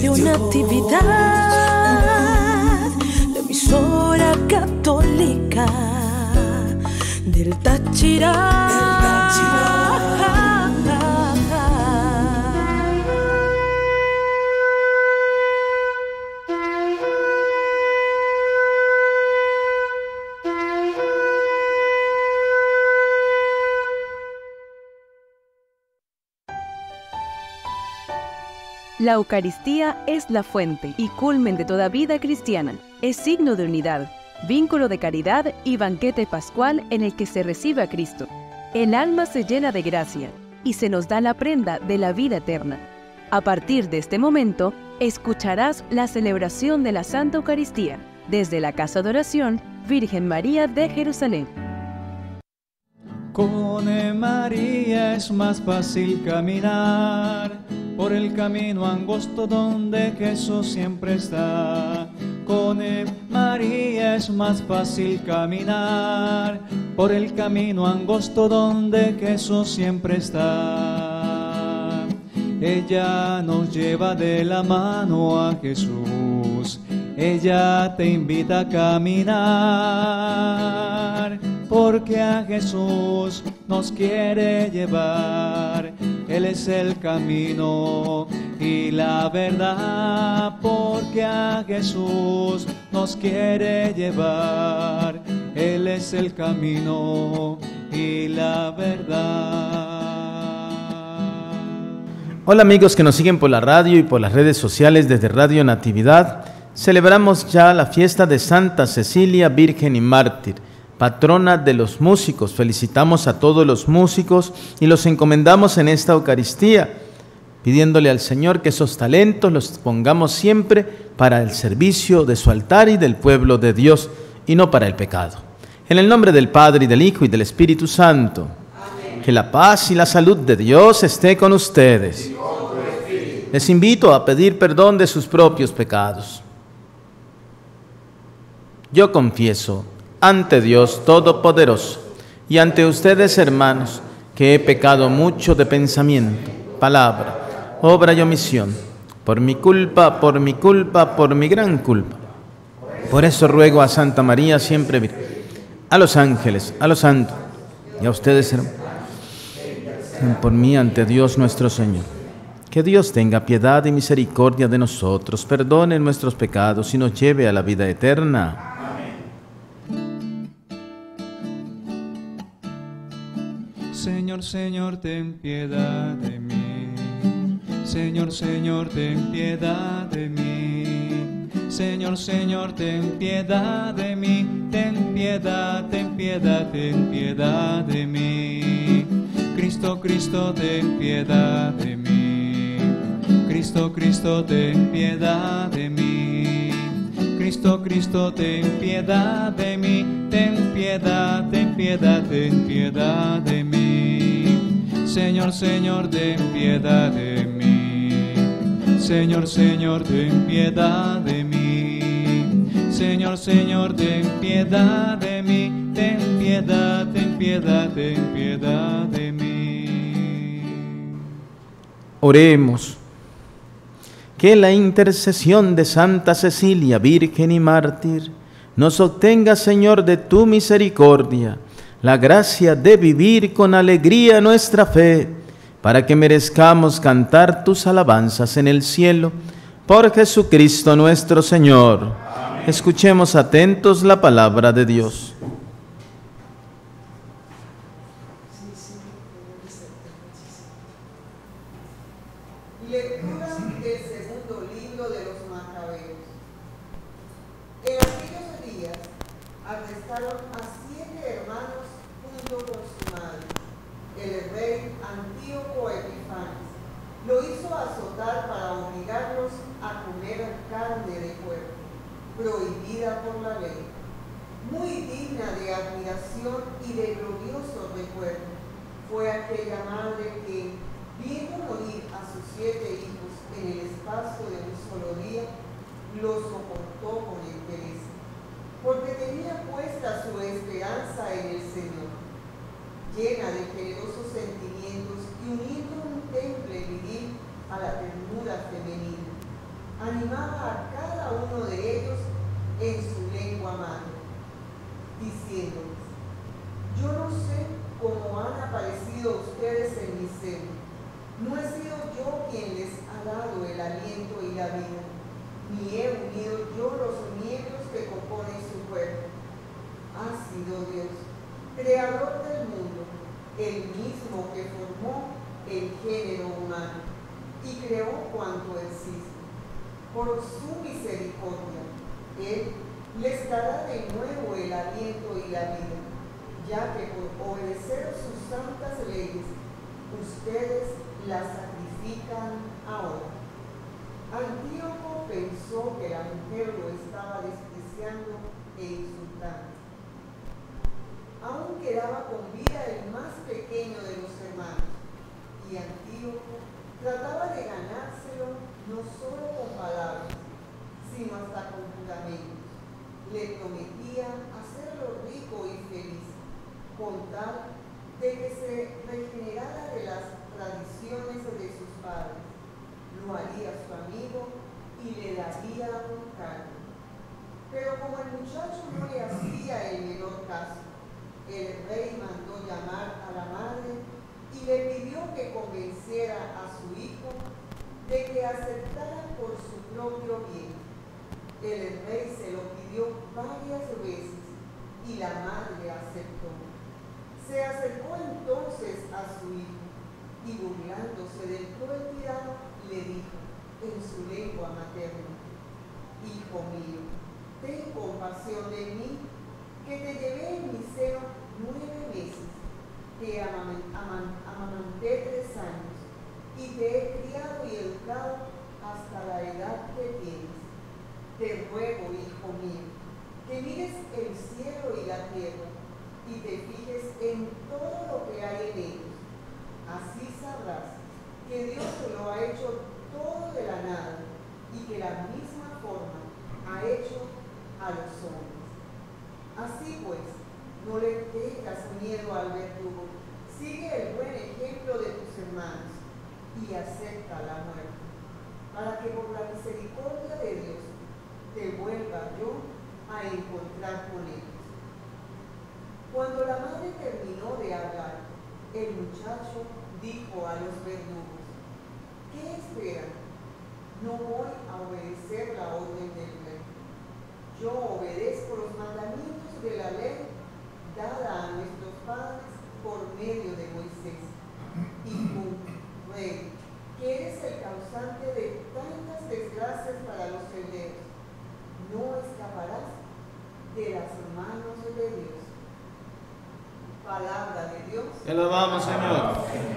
Radio Natividad, la emisora católica del Táchira. La Eucaristía es la fuente y culmen de toda vida cristiana. Es signo de unidad, vínculo de caridad y banquete pascual en el que se recibe a Cristo. El alma se llena de gracia y se nos da la prenda de la vida eterna. A partir de este momento, escucharás la celebración de la Santa Eucaristía desde la Casa de Oración Virgen María de Jerusalén. Con María es más fácil caminar por el camino angosto donde Jesús siempre está. Con María es más fácil caminar por el camino angosto donde Jesús siempre está. Ella nos lleva de la mano a Jesús, ella te invita a caminar, porque a Jesús nos quiere llevar. Él es el camino y la verdad, porque a Jesús nos quiere llevar. Él es el camino y la verdad. Hola amigos que nos siguen por la radio y por las redes sociales desde Radio Natividad. Celebramos ya la fiesta de Santa Cecilia, Virgen y Mártir, patrona de los músicos. Felicitamos a todos los músicos y los encomendamos en esta Eucaristía, pidiéndole al Señor que esos talentos los pongamos siempre para el servicio de su altar y del pueblo de Dios, y no para el pecado. En el nombre del Padre, y del Hijo, y del Espíritu Santo. Amén. Que la paz y la salud de Dios esté con ustedes. Les invito a pedir perdón de sus propios pecados. Yo confieso ante Dios Todopoderoso y ante ustedes, hermanos, que he pecado mucho de pensamiento, palabra, obra y omisión, por mi culpa, por mi gran culpa. Por eso ruego a Santa María, siempre Virgen, a los ángeles, a los santos y a ustedes, hermanos, por mí ante Dios nuestro Señor. Que Dios tenga piedad y misericordia de nosotros, perdone nuestros pecados y nos lleve a la vida eterna. Señor, Señor, ten piedad de mí. Señor, Señor, ten piedad de mí. Señor, Señor, ten piedad de mí. Ten piedad, ten piedad, ten piedad de mí. Cristo, Cristo, ten piedad de mí. Cristo, Cristo, ten piedad de mí. Cristo, Cristo, ten piedad de mí. Ten piedad, ten piedad, ten piedad de mí. Señor, Señor, ten piedad de mí. Señor, Señor, ten piedad de mí. Señor, Señor, ten piedad de mí. Ten piedad, ten piedad, ten piedad de mí. Oremos. Que la intercesión de Santa Cecilia, Virgen y Mártir, nos obtenga, Señor, de tu misericordia, la gracia de vivir con alegría nuestra fe, para que merezcamos cantar tus alabanzas en el cielo, por Jesucristo nuestro Señor. Amén. Escuchemos atentos la palabra de Dios. Lectura del segundo libro de los Macabeos. En aquellos días arrestaron a 7 hermanos junto con su madre. El rey Antíoco Epifanes lo hizo azotar para obligarlos a comer carne de puerco, prohibida por la ley. Muy digna de admiración y de glorioso recuerdo fue aquella madre que, viendo morir a sus 7 hijos en el espacio de un solo día, los soportó con entereza, porque tenía puesta su esperanza en el Señor. Llena de generosos sentimientos y uniendo un temple viril a la ternura femenina, animaba a cada uno de ellos en su lengua madre, diciéndoles: yo no sé cómo han aparecido ustedes en mi seno. No he sido yo quien les ha dado el aliento y la vida, ni he unido yo los miembros que componen su cuerpo. Ha sido Dios, creador del mundo, el mismo que formó el género humano y creó cuanto existe. Por su misericordia, Él les dará de nuevo el aliento y la vida, ya que por obedecer sus santas leyes, ustedes las sacrifican ahora. Antíoco pensó que la mujer lo estaba despreciando e insultando. Aún quedaba con vida el más pequeño de los hermanos, y Antíoco trataba de ganárselo no solo con palabras, sino hasta con juramentos. Le prometía hacerlo rico y feliz, con tal de que se regenerara de las tradiciones de sus padres. Lo haría su amigo y le daría un cargo. Pero como el muchacho no le hacía el menor caso, el rey mandó llamar a la madre y le pidió que convenciera a su hijo de que aceptara por su propio bien. El rey se lo pidió varias veces y la madre aceptó. Se acercó entonces a su hijo y, burlándose del cruel tirano, le dijo en su lengua materna: hijo mío, ten compasión de mí, que te llevé en mi seno 9 meses, te amamanté 3 años y te he criado y educado hasta la edad que tienes. Te ruego, hijo mío, que mires el cielo y la tierra y te fijes en todo lo que hay en ellos. Así sabrás que Dios lo ha hecho todo de la nada y que la misma forma ha hecho a los hombres. Así pues, no le tengas miedo al verdugo, sigue el buen ejemplo de tus hermanos y acepta la muerte, para que por la misericordia de Dios te vuelva yo a encontrar con ellos. Cuando la madre terminó de hablar, el muchacho dijo a los verdugos: ¿qué esperan? No voy a obedecer la orden del rey. Yo obedezco los mandamientos de la ley dada a nuestros padres por medio de Moisés. Y tú, rey, que eres el causante de tantas desgracias para los hebreos, no escaparás de las manos de Dios. Palabra de Dios. Te alabamos, Señor.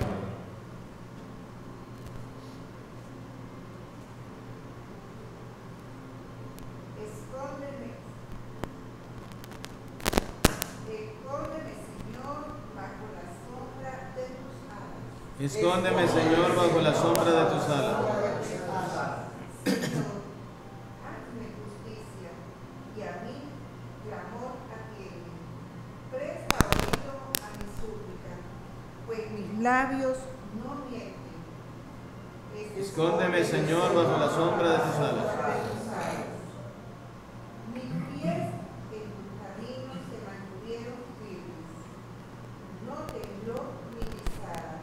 Escóndeme, Señor, bajo la sombra de tus alas. Escóndeme, Señor, bajo la sombra de tus alas. Señor, hazme justicia y a mí clamor atiende. Presta oído a mi súplica, pues mis labios no mienten. Escóndeme, Señor, bajo la sombra de tus alas. Mis pies en tus caminos se mantuvieron firmes. No tembló mi pisada.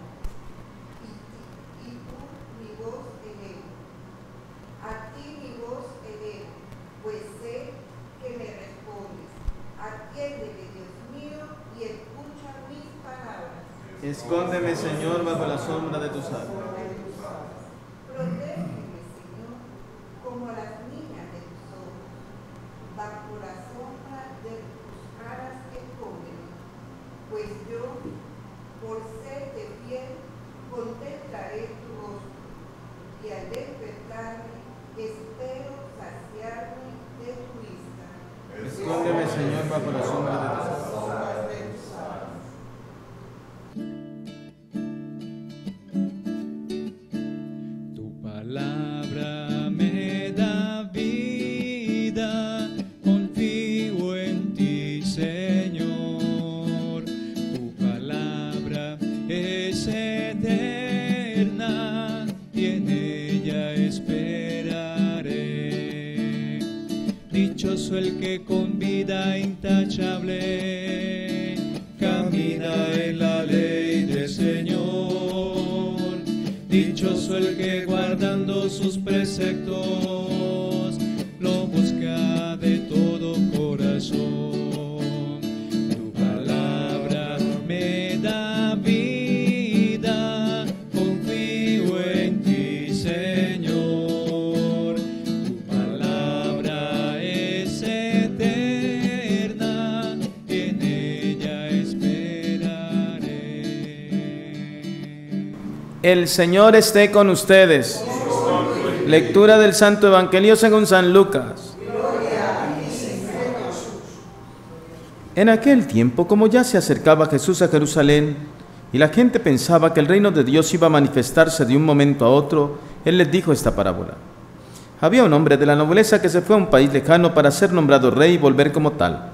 Y tú mi voz elevo. A ti mi voz elevo, pues sé que me respondes. Atiéndeme, Dios mío, y escucha mis palabras. Escóndeme, Señor, bajo la sombra de tus alas. Protégeme, Señor, como a las niñas de tus ojos. Bajo la sombra de tus alas escóndeme, pues yo, por serte fiel, contemplaré tu rostro, y al despertarme espero saciarme de tu vista. Escóndeme, Señor, bajo la sombra de tus alas. Tu palabra me da vida, confío en ti, Señor. Tu palabra es eterna y en ella esperaré. Dichoso el que con vida intachable camina en la ley del Señor. Dichoso el que guardando sus preceptos lo busca de todo corazón. Tu palabra me da vida, confío en ti, Señor. Tu palabra es eterna, en ella esperaré. El Señor esté con ustedes. Lectura del Santo Evangelio según San Lucas. En aquel tiempo, como ya se acercaba Jesús a Jerusalén, y la gente pensaba que el reino de Dios iba a manifestarse de un momento a otro, Él les dijo esta parábola. Había un hombre de la nobleza que se fue a un país lejano para ser nombrado rey y volver como tal.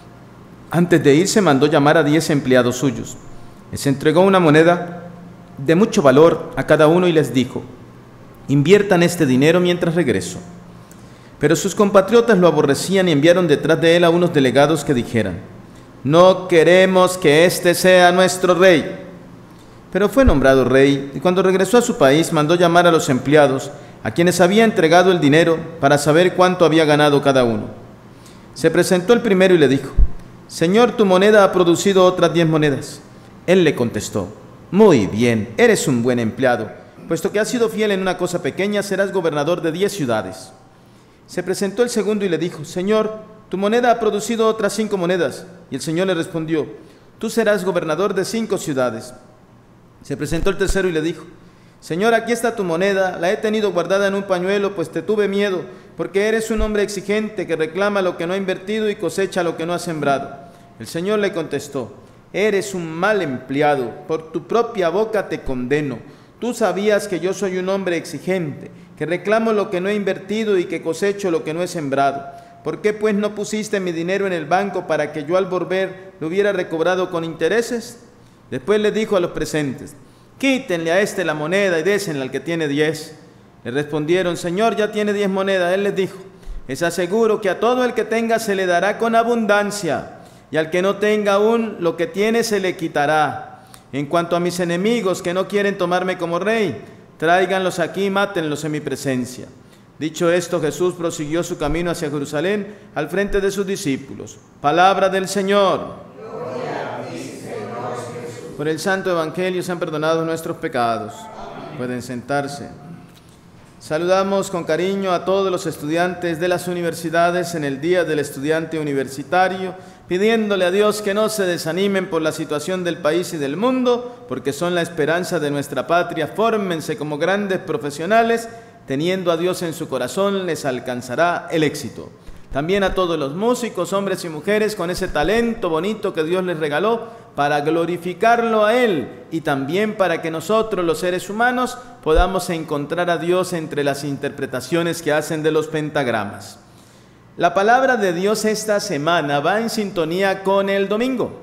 Antes de irse mandó llamar a 10 empleados suyos. Les entregó una moneda de mucho valor a cada uno y les dijo: inviertan este dinero mientras regreso. Pero sus compatriotas lo aborrecían y enviaron detrás de él a unos delegados que dijeran: no queremos que este sea nuestro rey. Pero fue nombrado rey y cuando regresó a su país mandó llamar a los empleados a quienes había entregado el dinero para saber cuánto había ganado cada uno. Se presentó el primero y le dijo: Señor, tu moneda ha producido otras 10 monedas. Él le contestó: muy bien, eres un buen empleado. Puesto que has sido fiel en una cosa pequeña, serás gobernador de 10 ciudades. Se presentó el segundo y le dijo: Señor, tu moneda ha producido otras 5 monedas. Y el Señor le respondió: tú serás gobernador de 5 ciudades. Se presentó el tercero y le dijo: Señor, aquí está tu moneda, la he tenido guardada en un pañuelo, pues te tuve miedo, porque eres un hombre exigente que reclama lo que no ha invertido y cosecha lo que no ha sembrado. El Señor le contestó: eres un mal empleado, por tu propia boca te condeno. Tú sabías que yo soy un hombre exigente, que reclamo lo que no he invertido y que cosecho lo que no he sembrado. ¿Por qué pues no pusiste mi dinero en el banco para que yo al volver lo hubiera recobrado con intereses? Después le dijo a los presentes: quítenle a este la moneda y désenla al que tiene 10. Le respondieron: Señor, ya tiene 10 monedas. Él les dijo: les aseguro que a todo el que tenga se le dará con abundancia, y al que no tenga aún, lo que tiene se le quitará. En cuanto a mis enemigos que no quieren tomarme como rey, tráiganlos aquí y mátenlos en mi presencia. Dicho esto, Jesús prosiguió su camino hacia Jerusalén al frente de sus discípulos. Palabra del Señor. Gloria a ti, Señor Jesús. Por el Santo Evangelio sean perdonados nuestros pecados. Pueden sentarse. Saludamos con cariño a todos los estudiantes de las universidades en el Día del Estudiante Universitario, pidiéndole a Dios que no se desanimen por la situación del país y del mundo, porque son la esperanza de nuestra patria. Fórmense como grandes profesionales, teniendo a Dios en su corazón les alcanzará el éxito. También a todos los músicos, hombres y mujeres, con ese talento bonito que Dios les regaló, para glorificarlo a Él y también para que nosotros, los seres humanos, podamos encontrar a Dios entre las interpretaciones que hacen de los pentagramas. La palabra de Dios esta semana va en sintonía con el domingo.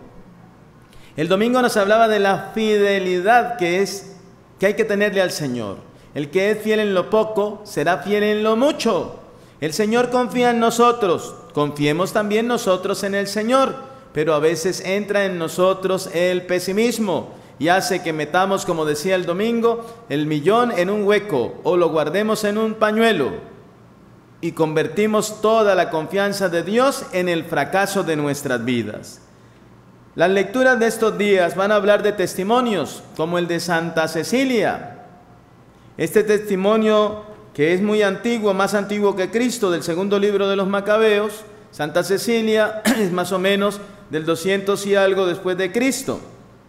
El domingo nos hablaba de la fidelidad que hay que tenerle al Señor. El que es fiel en lo poco, será fiel en lo mucho. El Señor confía en nosotros, confiemos también nosotros en el Señor. Pero a veces entra en nosotros el pesimismo y hace que metamos, como decía el domingo, el millón en un hueco o lo guardemos en un pañuelo y convertimos toda la confianza de Dios en el fracaso de nuestras vidas. Las lecturas de estos días van a hablar de testimonios como el de Santa Cecilia. Este testimonio, que es muy antiguo, más antiguo que Cristo, del segundo libro de los Macabeos. Santa Cecilia es más o menos del 200 y algo después de Cristo.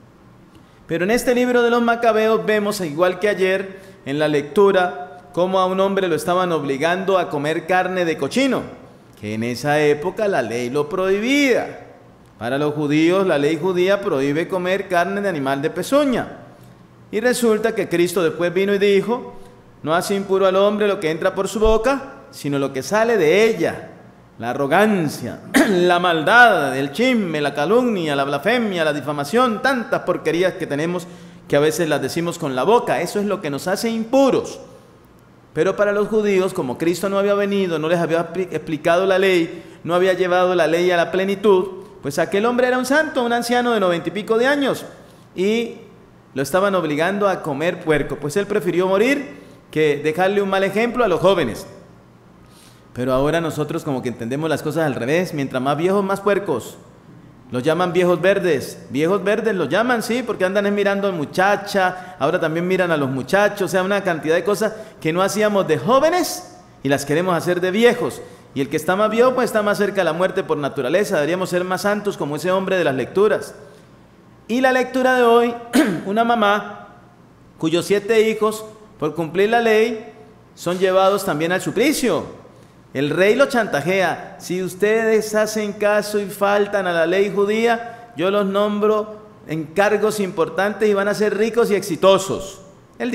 Pero en este libro de los Macabeos vemos, igual que ayer en la lectura, cómo a un hombre lo estaban obligando a comer carne de cochino, que en esa época la ley lo prohibía. Para los judíos, la ley judía prohíbe comer carne de animal de pezuña. Y resulta que Cristo después vino y dijo: no hace impuro al hombre lo que entra por su boca, sino lo que sale de ella. La arrogancia, la maldad, el chisme, la calumnia, la blasfemia, la difamación, tantas porquerías que tenemos que a veces las decimos con la boca. Eso es lo que nos hace impuros. Pero para los judíos, como Cristo no había venido, no les había explicado la ley, no había llevado la ley a la plenitud, pues aquel hombre era un santo, un anciano de 90 y pico de años, y lo estaban obligando a comer puerco. Pues él prefirió morir que dejarle un mal ejemplo a los jóvenes. Pero ahora nosotros como que entendemos las cosas al revés. Mientras más viejos, más puercos. Los llaman viejos verdes. Viejos verdes los llaman, sí, porque andan mirando a muchacha, ahora también miran a los muchachos, o sea, una cantidad de cosas que no hacíamos de jóvenes y las queremos hacer de viejos. Y el que está más viejo pues está más cerca de la muerte por naturaleza. Deberíamos ser más santos como ese hombre de las lecturas. Y la lectura de hoy, una mamá cuyos 7 hijos, por cumplir la ley, son llevados también al suplicio. El rey los chantajea: si ustedes hacen caso y faltan a la ley judía, yo los nombro en cargos importantes y van a ser ricos y exitosos. El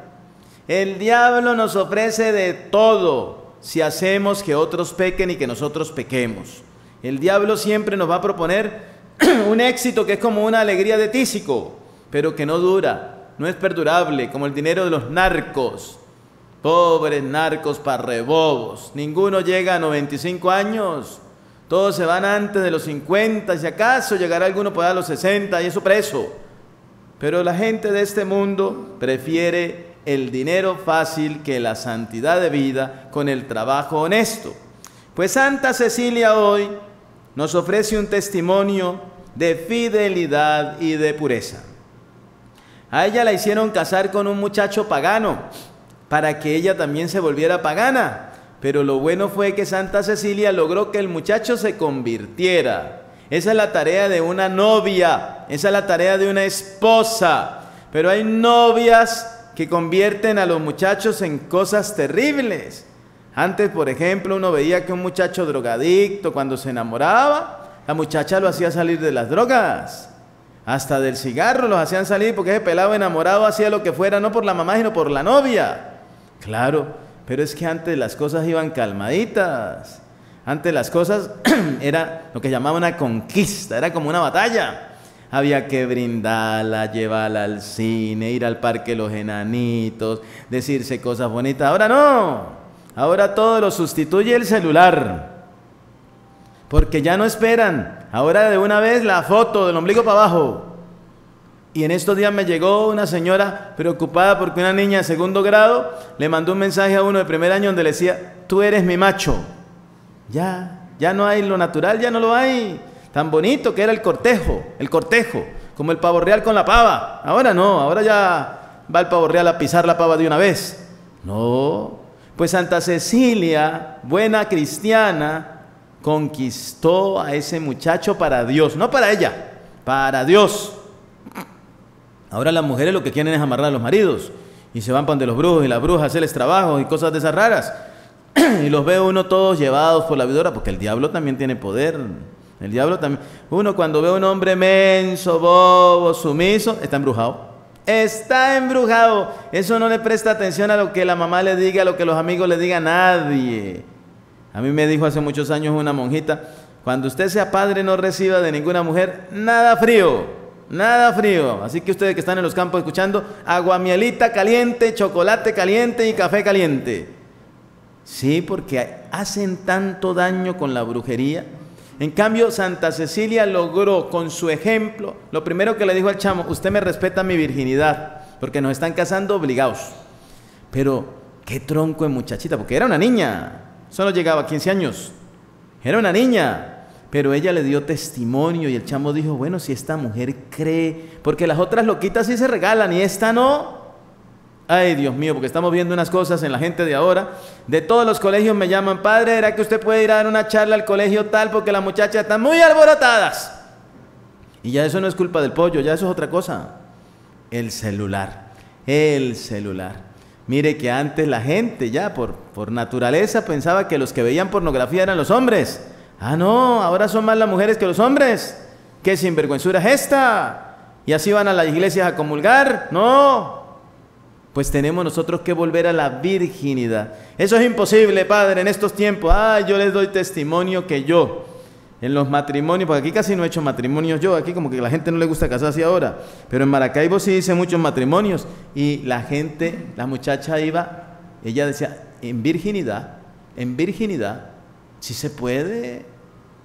diablo nos ofrece de todo si hacemos que otros pequen y que nosotros pequemos. El diablo siempre nos va a proponer un éxito que es como una alegría de tísico, pero que no dura, no es perdurable, como el dinero de los narcos. Pobres narcos parrebobos, ninguno llega a 95 años, todos se van antes de los 50, si acaso llegará alguno por a los 60 y eso preso. Pero la gente de este mundo prefiere el dinero fácil que la santidad de vida con el trabajo honesto. Pues Santa Cecilia hoy nos ofrece un testimonio de fidelidad y de pureza. A ella la hicieron casar con un muchacho pagano para que ella también se volviera pagana, pero lo bueno fue que Santa Cecilia logró que el muchacho se convirtiera. Esa es la tarea de una novia, esa es la tarea de una esposa, pero hay novias que convierten a los muchachos en cosas terribles. Antes, por ejemplo, uno veía que un muchacho drogadicto, cuando se enamoraba, la muchacha lo hacía salir de las drogas, hasta del cigarro los hacían salir, porque ese pelado enamorado hacía lo que fuera, no por la mamá, sino por la novia. Claro, pero es que antes las cosas iban calmaditas. Antes las cosas era lo que llamaban una conquista, era como una batalla. Había que brindarla, llevarla al cine, ir al parque de los enanitos, decirse cosas bonitas. Ahora no, ahora todo lo sustituye el celular, porque ya no esperan. Ahora de una vez la foto del ombligo para abajo. Y en estos días me llegó una señora preocupada porque una niña de 2º grado le mandó un mensaje a uno de 1er año donde le decía: tú eres mi macho. Ya no hay lo natural, ya no lo hay. Tan bonito que era el cortejo, como el pavo real con la pava. Ahora no, ahora ya va el pavo real a pisar la pava de una vez. No, pues Santa Cecilia, buena cristiana, conquistó a ese muchacho para Dios, no para ella, para Dios. Ahora las mujeres lo que quieren es amarrar a los maridos y se van para donde los brujos y las brujas a hacerles trabajos y cosas de esas raras. Y los ve uno todos llevados por la vidora, porque el diablo también tiene poder. El diablo también. Uno cuando ve a un hombre menso, bobo, sumiso, está embrujado. Está embrujado. Eso no le presta atención a lo que la mamá le diga, a lo que los amigos le digan, a nadie. A mí me dijo hace muchos años una monjita: cuando usted sea padre no reciba de ninguna mujer nada frío. Nada frío, así que ustedes que están en los campos escuchando, aguamielita caliente, chocolate caliente y café caliente. Sí, porque hacen tanto daño con la brujería. En cambio, Santa Cecilia logró con su ejemplo, lo primero que le dijo al chamo: usted me respeta mi virginidad, porque nos están casando obligados. Pero, qué tronco de muchachita, porque era una niña, solo llegaba a 15 años, era una niña. Pero ella le dio testimonio y el chamo dijo: bueno, si esta mujer cree, porque las otras loquitas sí se regalan y esta no. Ay, Dios mío, porque estamos viendo unas cosas en la gente de ahora. De todos los colegios me llaman: padre, ¿era que usted puede ir a dar una charla al colegio tal? Porque las muchachas están muy alborotadas. Y ya eso no es culpa del pollo, ya eso es otra cosa. El celular. Mire que antes la gente ya por naturaleza pensaba que los que veían pornografía eran los hombres. Ah, no, ahora son más las mujeres que los hombres. ¿Qué sinvergüenzura es esta? Y así van a las iglesias a comulgar. No, pues tenemos nosotros que volver a la virginidad. Eso es imposible, padre, en estos tiempos. Yo les doy testimonio que yo, en los matrimonios, porque aquí casi no he hecho matrimonios yo, aquí como que a la gente no le gusta casarse ahora, pero en Maracaibo sí hice muchos matrimonios, y la gente, la muchacha iba, ella decía: en virginidad, si se puede.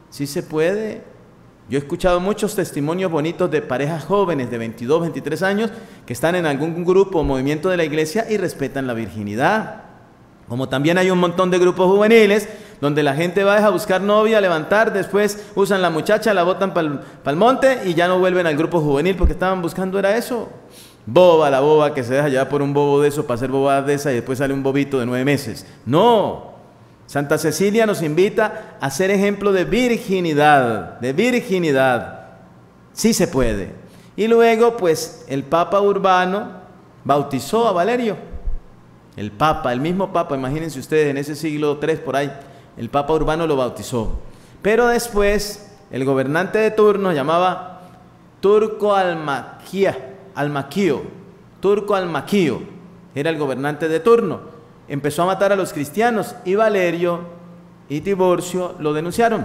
Sí se puede. Yo he escuchado muchos testimonios bonitos de parejas jóvenes de 22, 23 años que están en algún grupo o movimiento de la iglesia y respetan la virginidad. Como también hay un montón de grupos juveniles donde la gente va a buscar novia, a levantar, después usan la muchacha, la botan para el monte y ya no vuelven al grupo juvenil porque estaban buscando era eso. Boba, la boba que se deja llevar por un bobo de eso para hacer bobadas de esas y después sale un bobito de 9 meses. No. Santa Cecilia nos invita a ser ejemplo de virginidad, de virginidad. Sí se puede. Y luego, pues, el Papa Urbano bautizó a Valerio. El Papa, el mismo Papa, imagínense ustedes, en ese siglo III por ahí, el Papa Urbano lo bautizó. Pero después, el gobernante de turno llamaba Turco Almaquio, Turco Almaquio, era el gobernante de turno. Empezó a matar a los cristianos y Valerio y Tiburcio lo denunciaron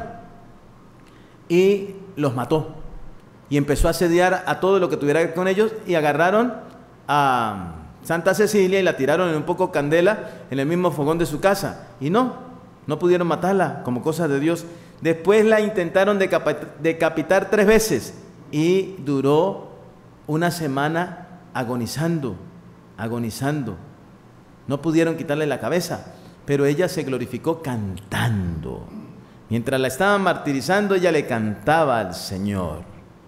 y los mató. Y empezó a asediar a todo lo que tuviera que ver con ellos y agarraron a Santa Cecilia y la tiraron en un poco candela en el mismo fogón de su casa. Y no pudieron matarla como cosa de Dios. Después la intentaron decapitar 3 veces y duró una semana agonizando. No pudieron quitarle la cabeza, pero ella se glorificó cantando. Mientras la estaban martirizando, ella le cantaba al Señor.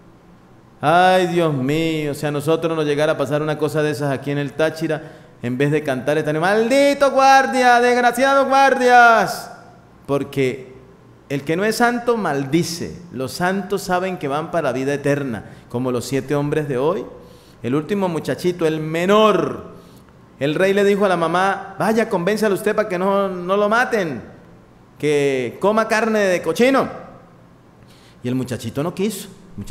Ay, Dios mío, si a nosotros nos llegara a pasar una cosa de esas aquí en el Táchira, en vez de cantar estarían, maldito guardia, desgraciados guardias. Porque el que no es santo maldice. Los santos saben que van para la vida eterna, como los 7 hombres de hoy. El último muchachito, el menor, el rey le dijo a la mamá, vaya, convénzalo usted para que no lo maten, que coma carne de cochino. Y el muchachito no quiso,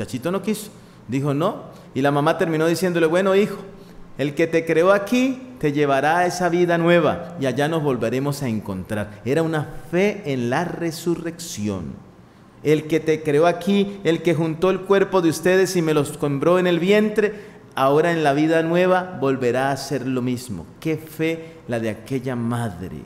dijo no. Y la mamá terminó diciéndole, bueno hijo, el que te creó aquí te llevará a esa vida nueva y allá nos volveremos a encontrar. Era una fe en la resurrección. El que te creó aquí, el que juntó el cuerpo de ustedes y me los sembró en el vientre, ahora en la vida nueva volverá a hacer lo mismo. Qué fe la de aquella madre.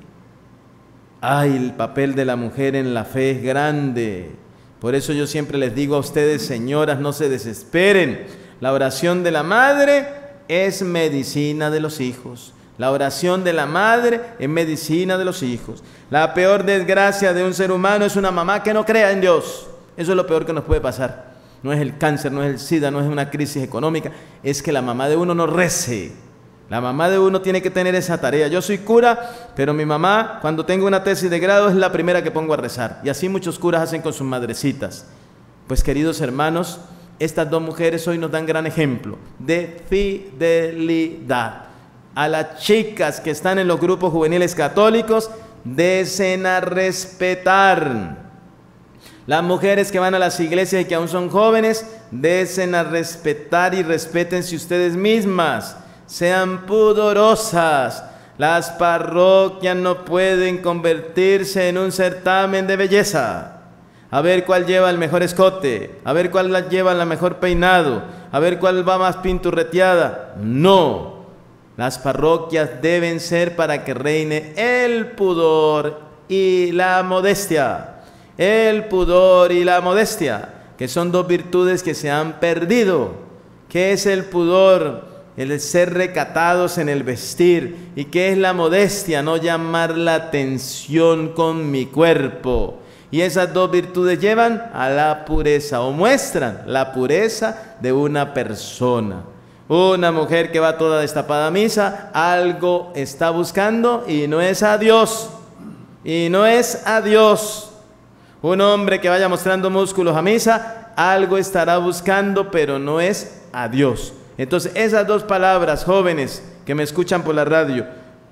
Ay, el papel de la mujer en la fe es grande. Por eso yo siempre les digo a ustedes, señoras, no se desesperen. La oración de la madre es medicina de los hijos. La oración de la madre es medicina de los hijos. La peor desgracia de un ser humano es una mamá que no crea en Dios. Eso es lo peor que nos puede pasar. No es el cáncer, no es el SIDA, no es una crisis económica, es que la mamá de uno no rece. La mamá de uno tiene que tener esa tarea. Yo soy cura, pero mi mamá, cuando tengo una tesis de grado, es la primera que pongo a rezar. Y así muchos curas hacen con sus madrecitas. Pues queridos hermanos, estas 2 mujeres hoy nos dan gran ejemplo de fidelidad. A las chicas que están en los grupos juveniles católicos, desen a respetar. Las mujeres que van a las iglesias y que aún son jóvenes, desen a respetar y respétense ustedes mismas. Sean pudorosas. Las parroquias no pueden convertirse en un certamen de belleza. A ver cuál lleva el mejor escote, a ver cuál lleva la mejor peinado, a ver cuál va más pinturreteada. No. Las parroquias deben ser para que reine el pudor y la modestia. El pudor y la modestia, que son 2 virtudes que se han perdido. ¿Qué es el pudor? El ser recatados en el vestir. ¿Y qué es la modestia? No llamar la atención con mi cuerpo. Y esas 2 virtudes llevan a la pureza o muestran la pureza de una persona. Una mujer que va toda destapada a misa, algo está buscando y no es a Dios. Y no es a Dios. Un hombre que vaya mostrando músculos a misa, algo estará buscando, pero no es a Dios. Entonces, esas 2 palabras, jóvenes que me escuchan por la radio,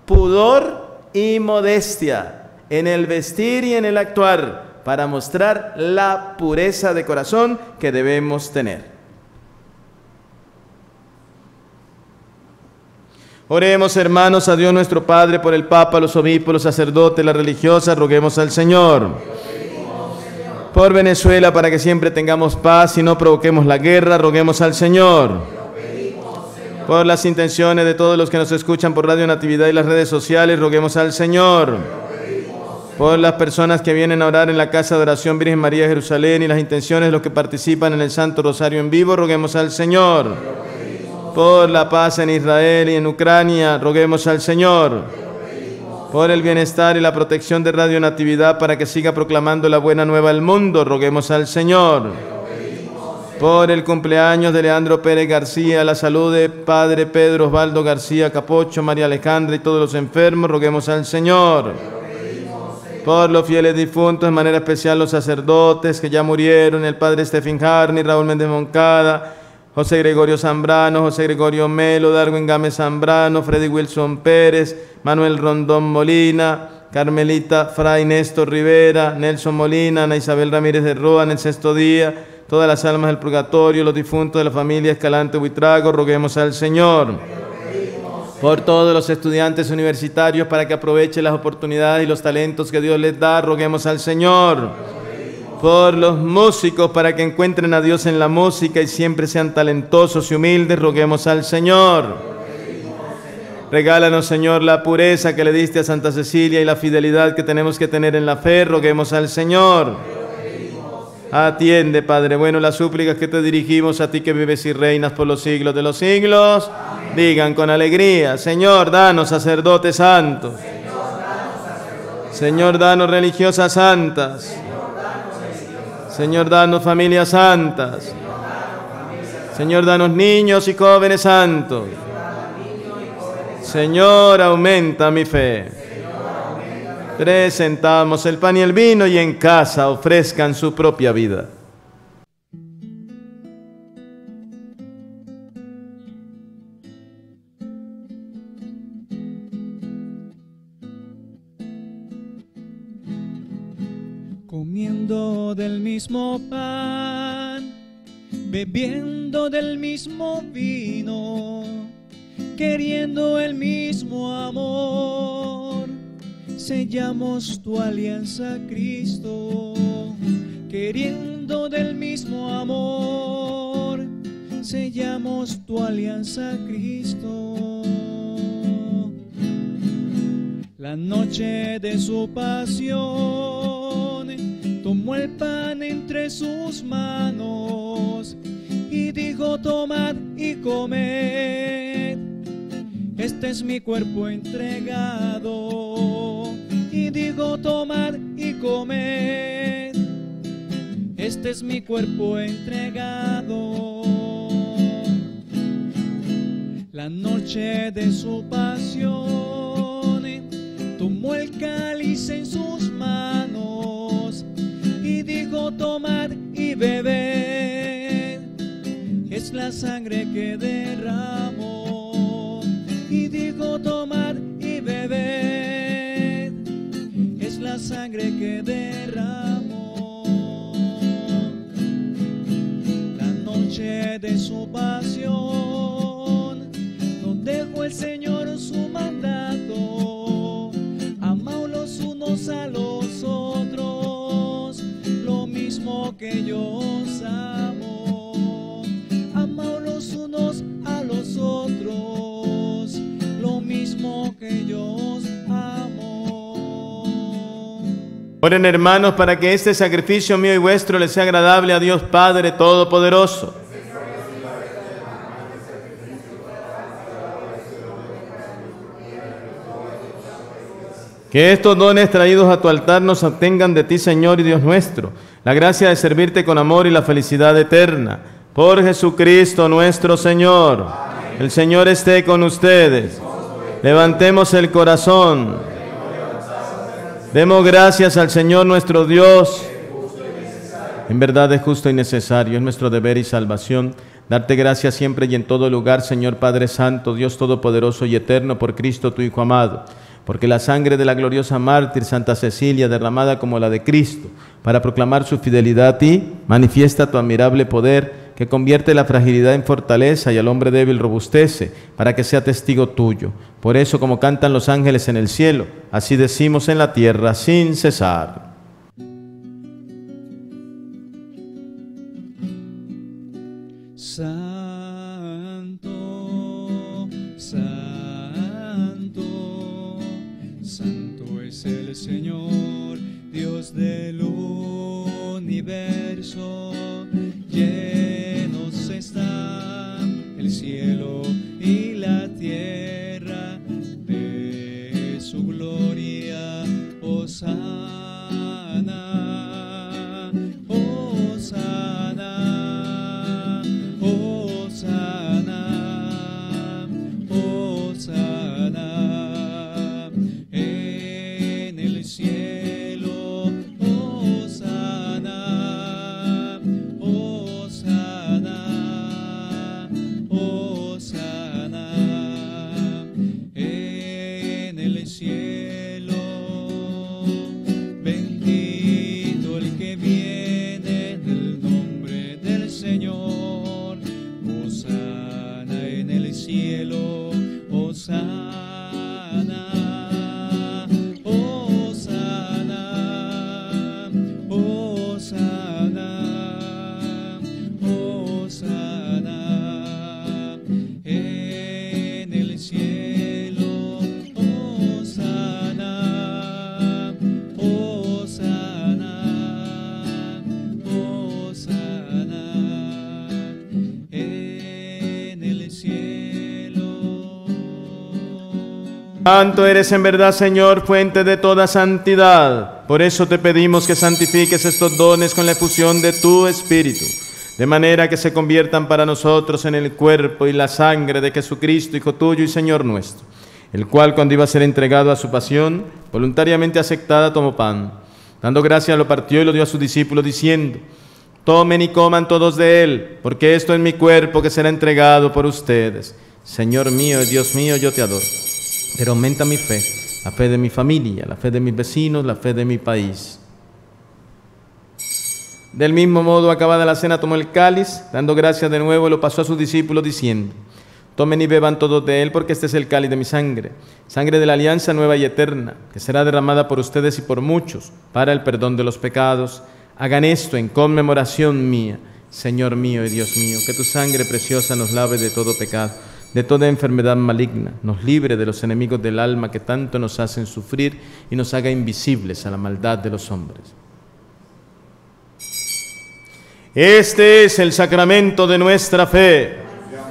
pudor y modestia, en el vestir y en el actuar, para mostrar la pureza de corazón que debemos tener. Oremos, hermanos, a Dios nuestro Padre, por el Papa, los obispos, los sacerdotes, las religiosas, roguemos al Señor. Por Venezuela, para que siempre tengamos paz y no provoquemos la guerra, roguemos al Señor. Por las intenciones de todos los que nos escuchan por Radio Natividad y las redes sociales, roguemos al Señor. por las personas que vienen a orar en la Casa de Oración Virgen María de Jerusalén y las intenciones de los que participan en el Santo Rosario en vivo, roguemos al Señor. Por la paz en Israel y en Ucrania, roguemos al Señor. Por el bienestar y la protección de Radio Natividad para que siga proclamando la buena nueva al mundo, roguemos al Señor. Por el cumpleaños de Leandro Pérez García, la salud de Padre Pedro Osvaldo García Capocho, María Alejandra y todos los enfermos, roguemos al Señor. Por los fieles difuntos, de manera especial los sacerdotes que ya murieron, el Padre Stephen Harney, Raúl Méndez Moncada, José Gregorio Zambrano, José Gregorio Melo, Darwin Gámez Zambrano, Freddy Wilson Pérez, Manuel Rondón Molina, Carmelita Fray Néstor Rivera, Nelson Molina, Ana Isabel Ramírez de Roa, en el sexto día, todas las almas del purgatorio, los difuntos de la familia Escalante Buitrago, roguemos al Señor. Por todos los estudiantes universitarios para que aprovechen las oportunidades y los talentos que Dios les da, roguemos al Señor. Por los músicos para que encuentren a Dios en la música y siempre sean talentosos y humildes, roguemos al Señor. Regálanos, Señor, la pureza que le diste a Santa Cecilia y la fidelidad que tenemos que tener en la fe, roguemos al Señor. Atiende, Padre bueno, las súplicas que te dirigimos a ti que vives y reinas por los siglos de los siglos. Digan con alegría: Señor, danos sacerdotes santos. Señor, danos religiosas santas. Señor, danos familias santas. Señor, danos niños y jóvenes santos. Señor, aumenta mi fe. Presentamos el pan y el vino y en casa ofrezcan su propia vida. Comiendo del mismo pan, bebiendo del mismo vino, queriendo el mismo amor, sellamos tu alianza, Cristo. Queriendo del mismo amor, sellamos tu alianza, Cristo. La noche de su pasión, tomó el pan entre sus manos y dijo: tomad y comed, este es mi cuerpo entregado. Y dijo: tomad y comed, este es mi cuerpo entregado. La noche de su pasión, tomó el cáliz en sus manos y dijo: tomad y bebed, es la sangre que derramó. Y dijo: tomad y bebed, es la sangre que derramó. La noche de su pasión, nos dejó el Señor su mandato: amaos los unos a los otros, lo mismo que yo os amo. Amaos los unos a los otros, lo mismo que yo os amo. Oren, hermanos, para que este sacrificio mío y vuestro les sea agradable a Dios Padre Todopoderoso. Que estos dones traídos a tu altar nos obtengan de ti, Señor y Dios nuestro, la gracia de servirte con amor y la felicidad eterna. Por Jesucristo nuestro Señor. Amén. El Señor esté con ustedes. Levantemos el corazón. Demos gracias al Señor nuestro Dios. En verdad es justo y necesario, es nuestro deber y salvación, darte gracias siempre y en todo lugar, Señor Padre Santo, Dios Todopoderoso y Eterno, por Cristo tu Hijo amado. Porque la sangre de la gloriosa mártir Santa Cecilia, derramada como la de Cristo, para proclamar su fidelidad a ti, manifiesta tu admirable poder, que convierte la fragilidad en fortaleza y al hombre débil robustece, para que sea testigo tuyo. Por eso, como cantan los ángeles en el cielo, así decimos en la tierra sin cesar. Santo, santo, santo es el Señor, Dios del universo, llenos están el cielo y la tierra de su gloria. Hosana, Hosana, Hosana, Hosana en el cielo. Hosana, Hosana, Hosana en el cielo. Bendito el que viene en el nombre del Señor. Hosana en el cielo. Hosana, Hosana, Hosana, Hosana en el cielo. Hosana, Hosana, Hosana en el cielo. Santo eres en verdad, Señor, fuente de toda santidad. Por eso te pedimos que santifiques estos dones con la efusión de tu Espíritu, de manera que se conviertan para nosotros en el cuerpo y la sangre de Jesucristo, Hijo tuyo y Señor nuestro, el cual, cuando iba a ser entregado a su pasión, voluntariamente aceptada, tomó pan. Dando gracias, lo partió y lo dio a sus discípulos, diciendo: tomen y coman todos de él, porque esto es mi cuerpo que será entregado por ustedes. Señor mío y Dios mío, yo te adoro. Pero aumenta mi fe, la fe de mi familia, la fe de mis vecinos, la fe de mi país. Del mismo modo, acabada la cena, tomó el cáliz, dando gracias de nuevo, lo pasó a sus discípulos, diciendo: tomen y beban todos de él, porque este es el cáliz de mi sangre, sangre de la alianza nueva y eterna, que será derramada por ustedes y por muchos, para el perdón de los pecados. Hagan esto en conmemoración mía. Señor mío y Dios mío, que tu sangre preciosa nos lave de todo pecado, de toda enfermedad maligna, nos libre de los enemigos del alma que tanto nos hacen sufrir y nos haga invisibles a la maldad de los hombres. Este es el sacramento de nuestra fe.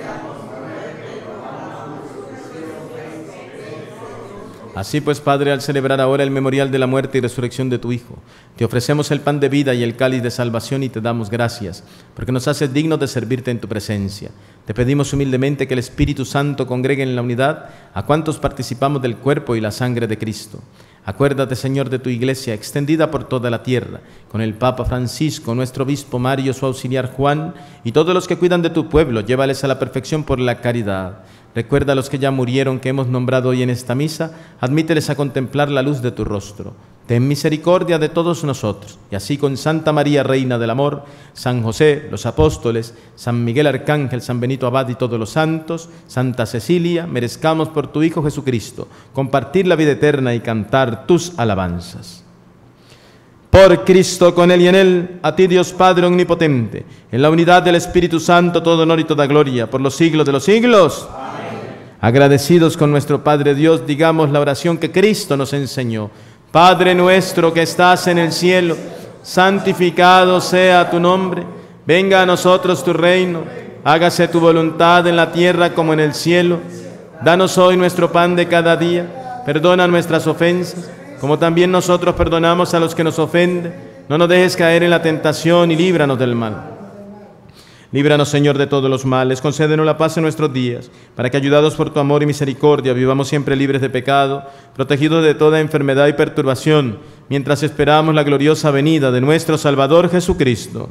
Así pues, Padre, al celebrar ahora el memorial de la muerte y resurrección de tu Hijo, te ofrecemos el pan de vida y el cáliz de salvación y te damos gracias, porque nos haces dignos de servirte en tu presencia. Te pedimos humildemente que el Espíritu Santo congregue en la unidad a cuantos participamos del cuerpo y la sangre de Cristo. Acuérdate, Señor, de tu Iglesia, extendida por toda la tierra, con el Papa Francisco, nuestro obispo Mario, su auxiliar Juan, y todos los que cuidan de tu pueblo, llévales a la perfección por la caridad. Recuerda a los que ya murieron, que hemos nombrado hoy en esta misa, admíteles a contemplar la luz de tu rostro. Ten misericordia de todos nosotros, y así con Santa María, Reina del Amor, San José, los apóstoles, San Miguel Arcángel, San Benito Abad y todos los santos, Santa Cecilia, merezcamos por tu Hijo Jesucristo compartir la vida eterna y cantar tus alabanzas. Por Cristo, con Él y en Él, a ti Dios Padre Omnipotente, en la unidad del Espíritu Santo, todo honor y toda gloria, por los siglos de los siglos. Amén. Agradecidos con nuestro Padre Dios, digamos la oración que Cristo nos enseñó. Padre nuestro que estás en el cielo, santificado sea tu nombre. Venga a nosotros tu reino, hágase tu voluntad en la tierra como en el cielo. Danos hoy nuestro pan de cada día, perdona nuestras ofensas, como también nosotros perdonamos a los que nos ofenden. No nos dejes caer en la tentación y líbranos del mal. Líbranos, Señor, de todos los males, concédenos la paz en nuestros días, para que, ayudados por tu amor y misericordia, vivamos siempre libres de pecado, protegidos de toda enfermedad y perturbación, mientras esperamos la gloriosa venida de nuestro Salvador Jesucristo.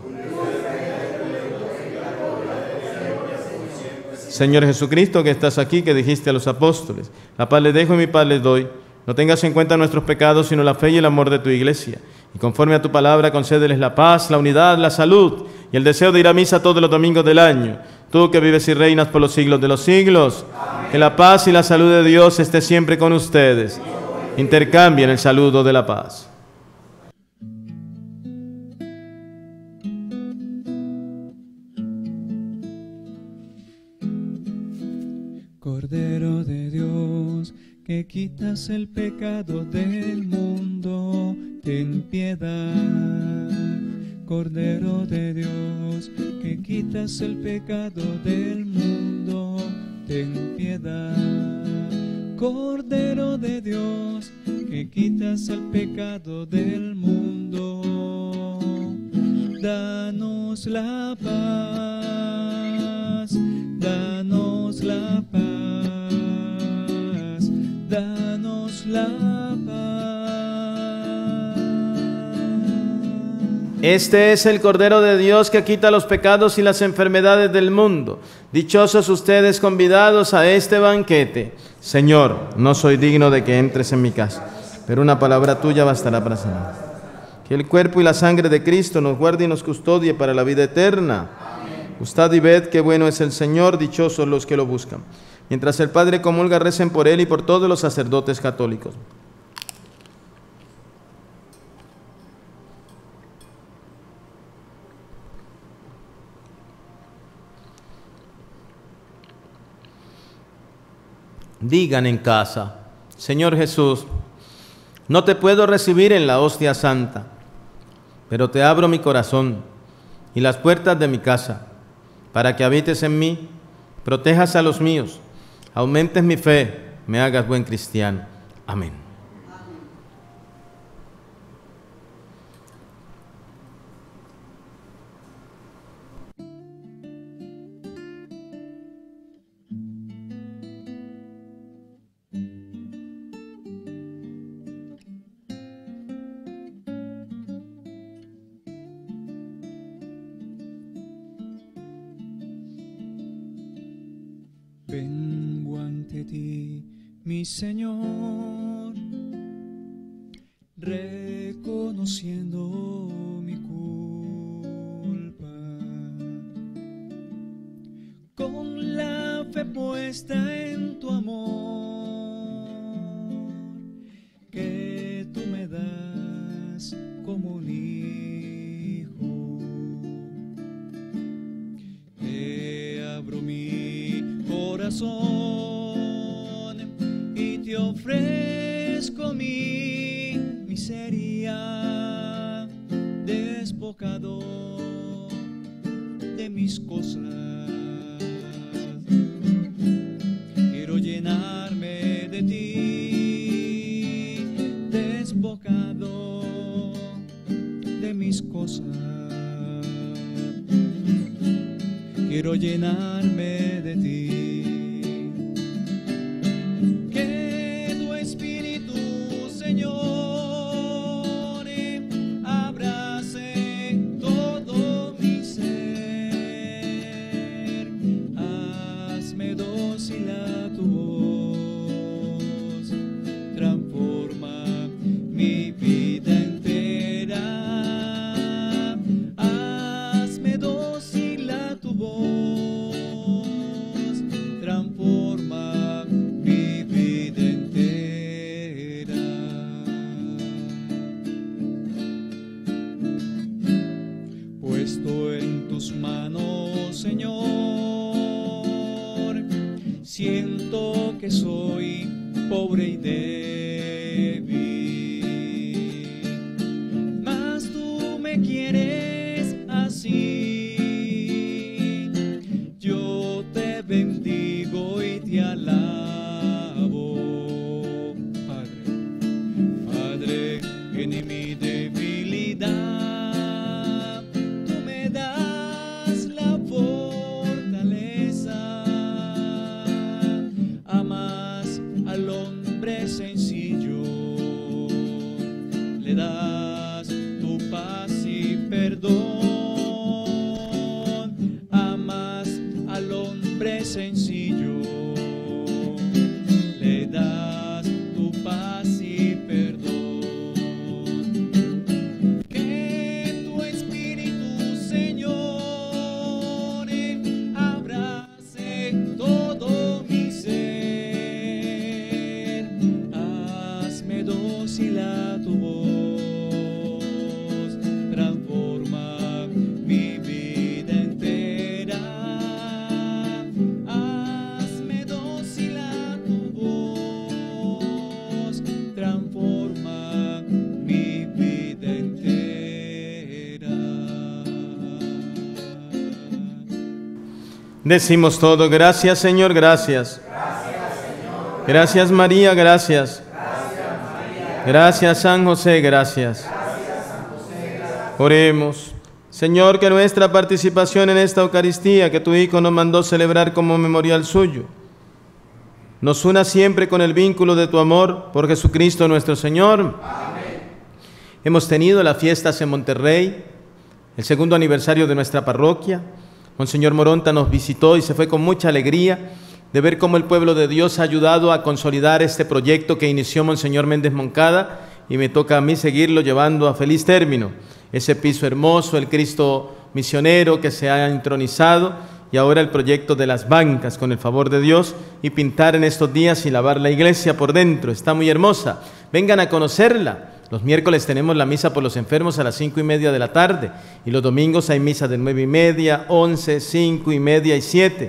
Señor Jesucristo, que estás aquí, que dijiste a los apóstoles: la paz les dejo y mi paz les doy. No tengas en cuenta nuestros pecados, sino la fe y el amor de tu Iglesia. Y conforme a tu palabra, concédeles la paz, la unidad, la salud y el deseo de ir a misa todos los domingos del año. Tú que vives y reinas por los siglos de los siglos. Amén. Que la paz y la salud de Dios esté siempre con ustedes. Intercambien el saludo de la paz. Cordero de Dios, que quitas el pecado del mundo, ten piedad. Cordero de Dios, que quitas el pecado del mundo, ten piedad. Cordero de Dios, que quitas el pecado del mundo, danos la paz, danos la paz, danos la paz. Este es el Cordero de Dios que quita los pecados y las enfermedades del mundo. Dichosos ustedes convidados a este banquete. Señor, no soy digno de que entres en mi casa, pero una palabra tuya bastará para sanar. Que el cuerpo y la sangre de Cristo nos guarde y nos custodie para la vida eterna. Gustad y ved qué bueno es el Señor, dichosos los que lo buscan. Mientras el Padre comulga, recen por él y por todos los sacerdotes católicos. Digan en casa: Señor Jesús, no te puedo recibir en la hostia santa, pero te abro mi corazón y las puertas de mi casa, para que habites en mí, protejas a los míos, aumentes mi fe, me hagas buen cristiano. Amén. Vengo ante ti, mi Señor, reconociendo mi culpa, con la fe puesta en tu amor, que tú me das como un hijo. Te abro mi corazón y te ofrezco mi miseria, despojado de mis cosas. Quiero llenarme de ti, despojado de mis cosas. Quiero llenarme de ti. Que tu Espíritu, Señor, abrace todo mi ser. Hazme dócil a tu voz, transforma mi vida entera. Hazme dócil a tu voz, transforma mi vida entera. Puesto en tus manos, Señor, siento que soy pobre y débil, mas tú me quieres así. Yo te bendigo y te alabo, Padre. Padre, en mi debilidad tú me das la fortaleza. Amas al hombre sencillo, le das tu paz y perdón. Amas al hombre sencillo, le das tu paz y perdón. Que tu Espíritu, Señor, abrace todo mi ser. Hazme dócil a tu voz, transforma Decimos todo, gracias Señor, gracias. Gracias María, gracias. Gracias San José, gracias. Oremos. Señor, que nuestra participación en esta Eucaristía que tu Hijo nos mandó celebrar como memorial suyo, nos una siempre con el vínculo de tu amor por Jesucristo nuestro Señor. Amén. Hemos tenido las fiestas en Monterrey, el segundo aniversario de nuestra parroquia. Monseñor Moronta nos visitó y se fue con mucha alegría de ver cómo el pueblo de Dios ha ayudado a consolidar este proyecto que inició Monseñor Méndez Moncada, y me toca a mí seguirlo llevando a feliz término. Ese piso hermoso, el Cristo misionero que se ha entronizado, y ahora el proyecto de las bancas con el favor de Dios, y pintar en estos días y lavar la iglesia por dentro. Está muy hermosa, vengan a conocerla. Los miércoles tenemos la misa por los enfermos a las 5:30 de la tarde, y los domingos hay misa de 9:30, 11, 5:30 y 7.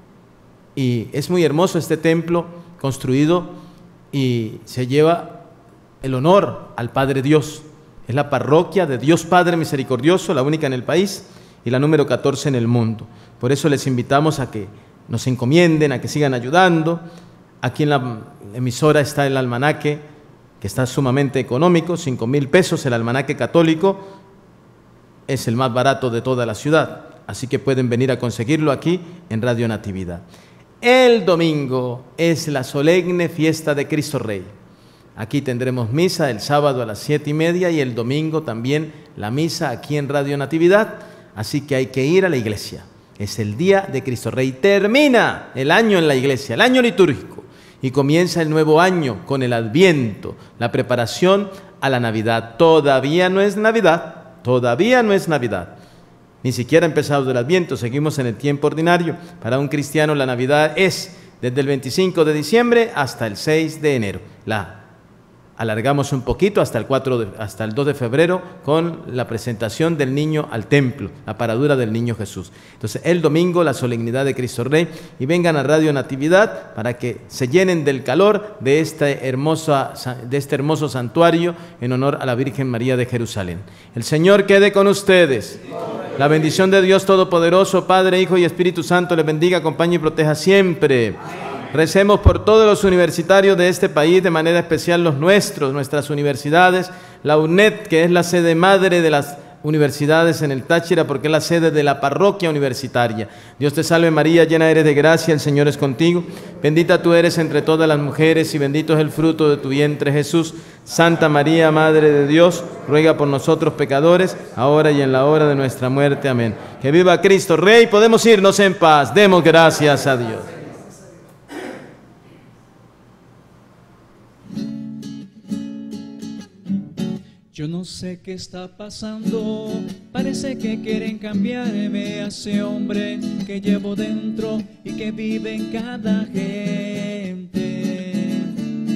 Y es muy hermoso este templo construido, y se lleva el honor al Padre Dios. Es la parroquia de Dios Padre Misericordioso, la única en el país y la número 14 en el mundo. Por eso les invitamos a que nos encomienden, a que sigan ayudando. Aquí en la emisora está el almanaque, que está sumamente económico, 5,000 pesos. El almanaque católico es el más barato de toda la ciudad, así que pueden venir a conseguirlo aquí en Radio Natividad. El domingo es la solemne fiesta de Cristo Rey. Aquí tendremos misa el sábado a las 7:30 y el domingo también la misa aquí en Radio Natividad, así que hay que ir a la iglesia. Es el día de Cristo Rey. Termina el año en la iglesia, el año litúrgico, y comienza el nuevo año con el Adviento, la preparación a la Navidad. Todavía no es Navidad, todavía no es Navidad. Ni siquiera ha empezado el Adviento, seguimos en el tiempo ordinario. Para un cristiano la Navidad es desde el 25 de diciembre hasta el 6 de enero. La alargamos un poquito hasta el 2 de febrero con la presentación del niño al templo, la paradura del niño Jesús. Entonces el domingo la solemnidad de Cristo Rey, y vengan a Radio Natividad para que se llenen del calor de este hermoso santuario en honor a la Virgen María de Jerusalén. El Señor quede con ustedes. La bendición de Dios Todopoderoso, Padre, Hijo y Espíritu Santo, les bendiga, acompañe y proteja siempre. Recemos por todos los universitarios de este país, de manera especial los nuestros, nuestras universidades, la UNED, que es la sede madre de las universidades en el Táchira, porque es la sede de la parroquia universitaria. Dios te salve María, llena eres de gracia, el Señor es contigo. Bendita tú eres entre todas las mujeres, y bendito es el fruto de tu vientre, Jesús. Santa María, Madre de Dios, ruega por nosotros pecadores, ahora y en la hora de nuestra muerte. Amén. Que viva Cristo Rey. Podemos irnos en paz. Demos gracias a Dios. Yo no sé qué está pasando, parece que quieren cambiarme a ese hombre que llevo dentro y que vive en cada gente.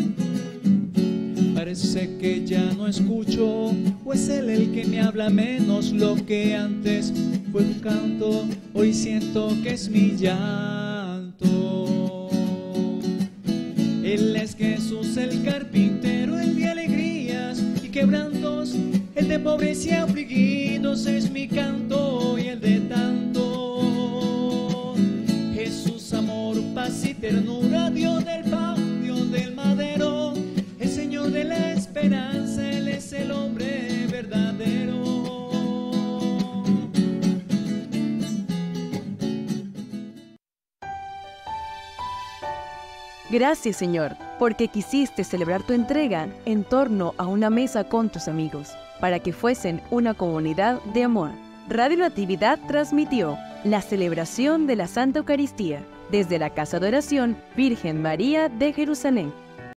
Parece que ya no escucho, o es él el que me habla menos. Lo que antes fue un canto, hoy siento que es mi llanto. Él es Jesús el carpintero, el de alegrías y quebrantos, el de pobres y afligidos es mi canto y el de tanto. Jesús, amor, paz y ternura, Dios del pan, Dios del madero, el Señor de la esperanza, Él es el hombre verdadero. Gracias, Señor, porque quisiste celebrar tu entrega en torno a una mesa con tus amigos, para que fuesen una comunidad de amor. Radio Natividad transmitió la celebración de la Santa Eucaristía desde la Casa de Oración Virgen María de Jerusalén.